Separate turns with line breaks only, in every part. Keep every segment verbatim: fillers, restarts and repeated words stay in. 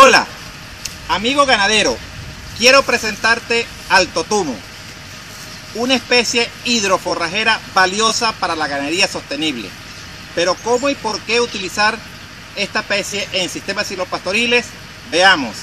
Hola, amigo ganadero, quiero presentarte al totumo, una especie hidroforrajera valiosa para la ganadería sostenible. Pero ¿cómo y por qué utilizar esta especie en sistemas silvopastoriles? Veamos.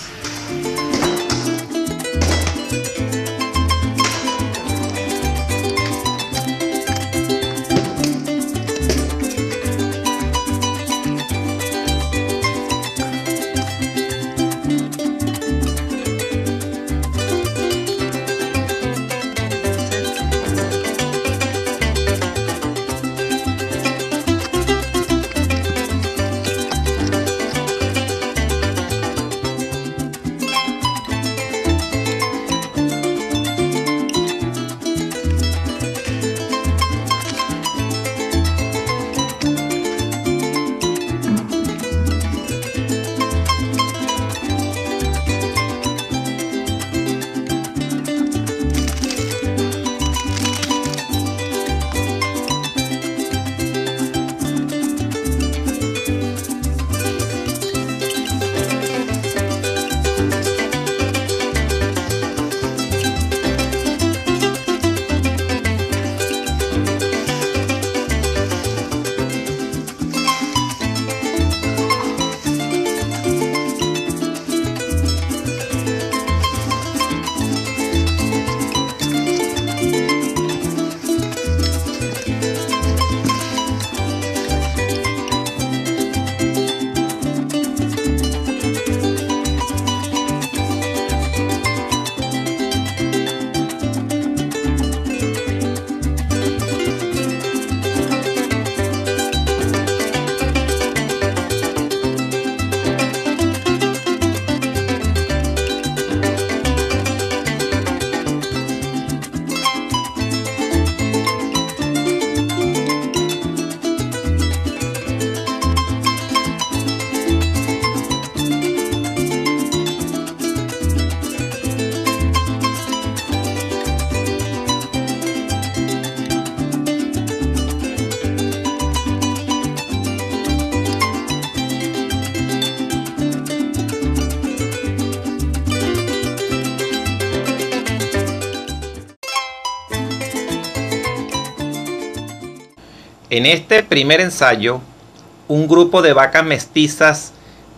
En este primer ensayo, un grupo de vacas mestizas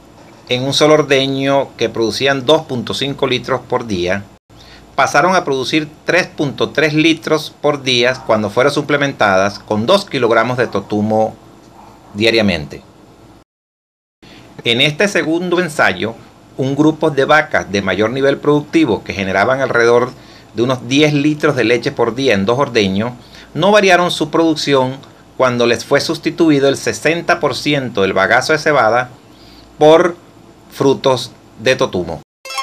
en un solo ordeño que producían dos punto cinco litros por día, pasaron a producir tres punto tres litros por día cuando fueron suplementadas con dos kilogramos de totumo diariamente. En este segundo ensayo, un grupo de vacas de mayor nivel productivo que generaban alrededor de unos diez litros de leche por día en dos ordeños, no variaron su producción cuando les fue sustituido el sesenta por ciento del bagazo de cebada por frutos de totumo.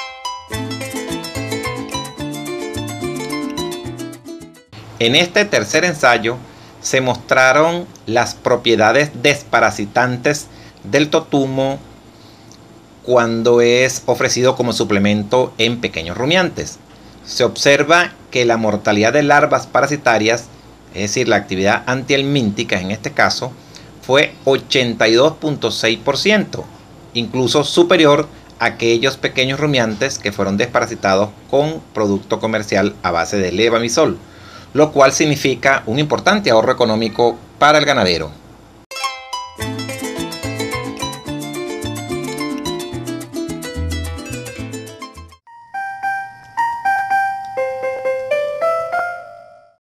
En este tercer ensayo se mostraron las propiedades desparasitantes del totumo cuando es ofrecido como suplemento en pequeños rumiantes. Se observa que la mortalidad de larvas parasitarias, es decir, la actividad antihelmíntica en este caso, fue ochenta y dos punto seis por ciento, incluso superior a aquellos pequeños rumiantes que fueron desparasitados con producto comercial a base de levamisol, lo cual significa un importante ahorro económico para el ganadero.